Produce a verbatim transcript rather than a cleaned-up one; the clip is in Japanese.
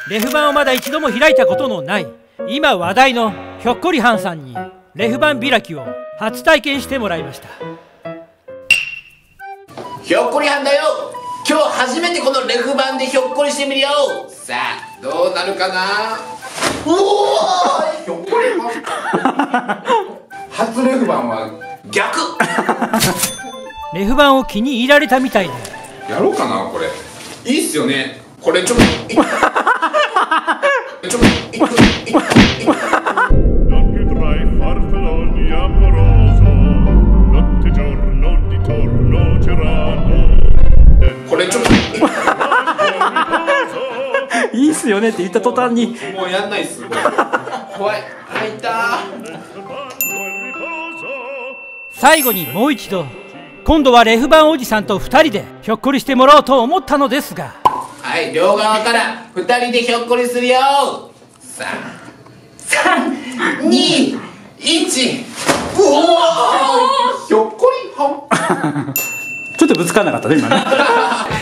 レフ板をまだ一度も開いたことのない今話題のひょっこりはんさんにレフ板開きを初体験してもらいました。 ひょっこりはんだよ。今日初めてこのレフ板でひょっこりしてみるよ。さあどうなるかな。うおー、ひょっこりはん初レフ板は逆レフ板を気に入られたみたいで、 やろうかな。これいいっすよね。これちょっとちょっとこれちょっといいっすよねって言った途端にもうやんないっす。怖い。あ、いた。 最後にもう一度今度はレフ板おじさんとふたりでひょっこりしてもらおうと思ったのですが、 はい、両側からふたりでひょっこりするよ。さん、さん、に、いち。うおー、ひょっこりはんちょっとぶつからなかったね今ね。